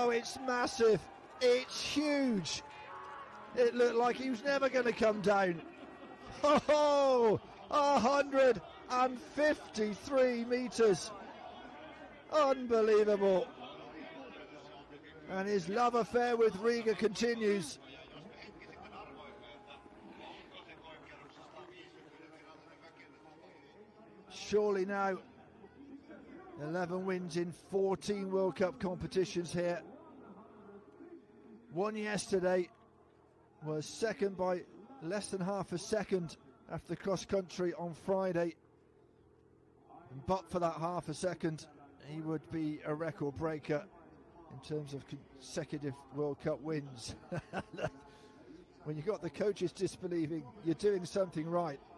Oh, it's massive. It's huge. It looked like he was never going to come down. Oh, 153 metres. Unbelievable. And his love affair with Riga continues. Surely now 11 wins in 14 World Cup competitions here. Won yesterday, was second by less than half a second after the cross country on Friday. But for that half a second, he would be a record breaker in terms of consecutive World Cup wins. When you've got the coaches disbelieving, you're doing something right.